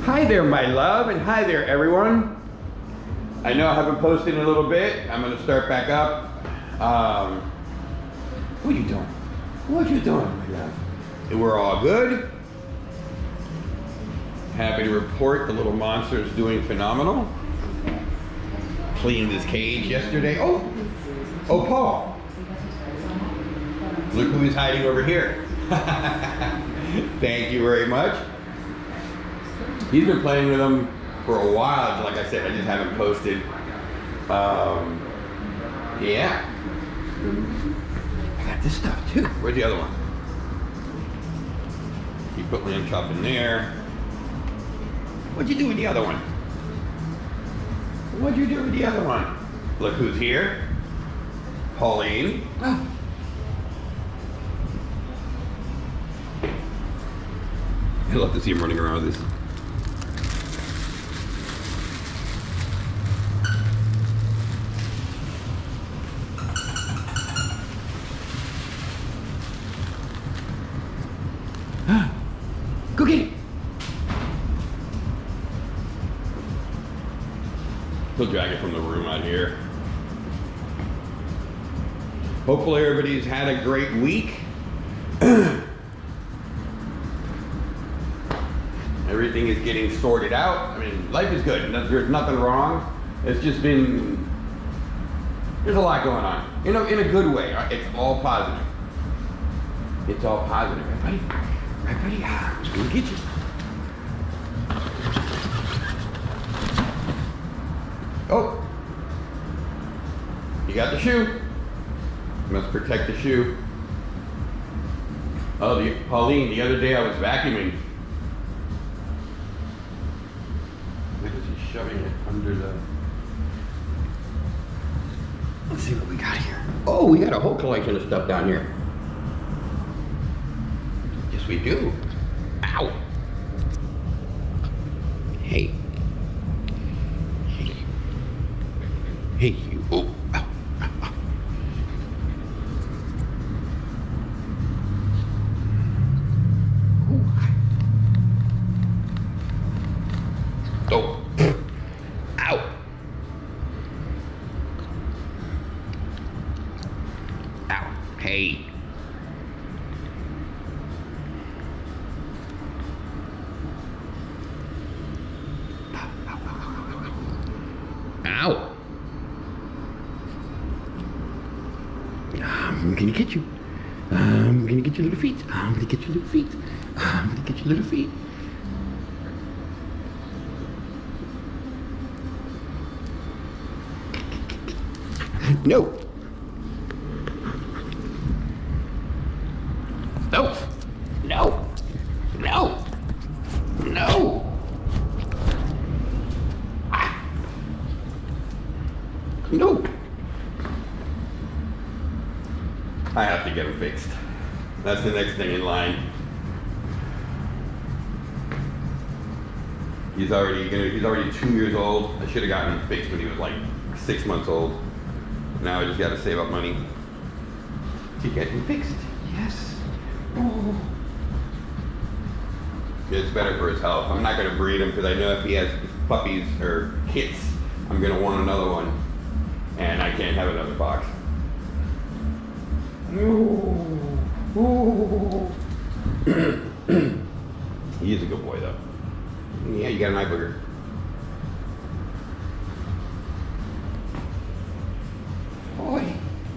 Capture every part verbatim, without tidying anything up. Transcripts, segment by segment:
Hi there, my love, and hi there, everyone. I know I haven't posted in a little bit. I'm gonna start back up. Um, what are you doing? What are you doing, my love? And we're all good. Happy to report the little monster is doing phenomenal. Cleaned his cage yesterday. Oh, oh, Paul. Look who's hiding over here. Thank you very much. He's been playing with them for a while. Like I said, I just haven't posted. Um, yeah. I got this stuff too. Where's the other one? You put lamb chop in there. What'd you do with the other one? What'd you do with the other one? Look who's here. Pauline. Oh. I love to see him running around with this. Go get it. He'll drag it from the room out here. Hopefully everybody's had a great week. Everything is getting sorted out. I mean, life is good. There's nothing wrong. It's just been, there's a lot going on. You know, in a good way. It's all positive. It's all positive. Right, buddy? Right, buddy? Ah, I'm gonna get you. Oh, you got the shoe. You must protect the shoe. Oh, the, Pauline, the other day I was vacuuming. Look at you shoving it under the... Let's see what we got here. Oh, we got a whole collection of stuff down here. Yes, we do. Ow. Hey. Hey, you. Oh. Ow. Ow. Ow. Oh. Ow. Ow. Hey. Ow. I'm gonna get you. I'm gonna get your little feet. I'm gonna get your little feet. I'm gonna get your little feet. No. No. No. No. No. Ah. No. I have to get him fixed. That's the next thing in line. He's already gonna, he's already two years old. I should have gotten him fixed when he was like six months old. Now I just got to save up money to get him fixed. Yes. Oh. It's better for his health. I'm not going to breed him because I know if he has puppies or kits, I'm going to want another one, and I can't have another box. Ooh. Ooh. He is a good boy, though. Yeah, you got an eye booger. Boy,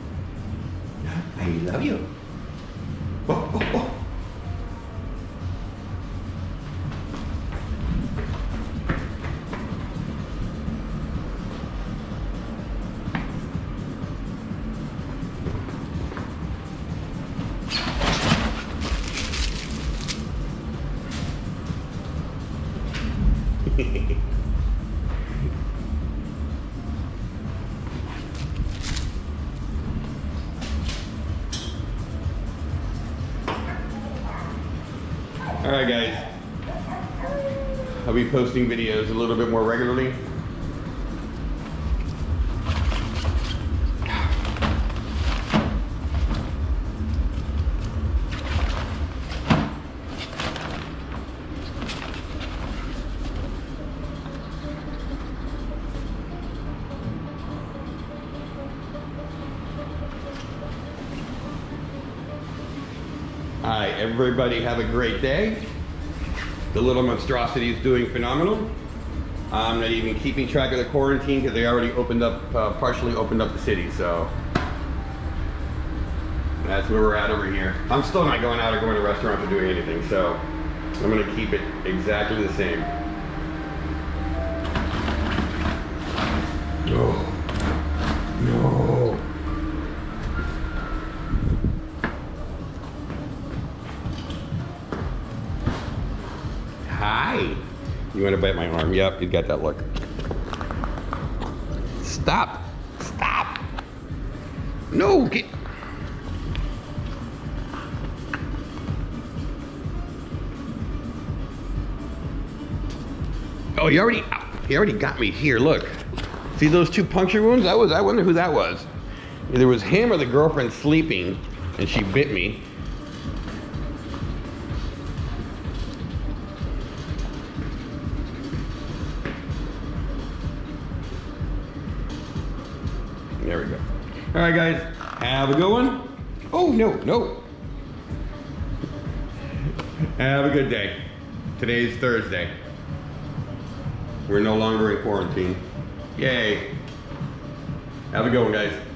I love you. Oh, oh, oh. Alright guys, I'll be posting videos a little bit more regularly. everybody have a great day. The little monstrosity is doing phenomenal. I'm not even keeping track of the quarantine because they already opened up, uh, partially opened up the city, so that's where we're at over here. I'm still not going out or going to restaurants or doing anything, so I'm gonna keep it exactly the same. No, no. Hi. You want to bite my arm? Yep, you got that look. Stop. Stop. No, get. Oh, you already, he already got me here, look. See those two puncture wounds? That was, I wonder who that was. Either it was him or the girlfriend sleeping and she bit me. There we go. All right, guys, have a good one. Oh, no, no. Have a good day. Today's Thursday. We're no longer in quarantine. Yay. Have a good one, guys.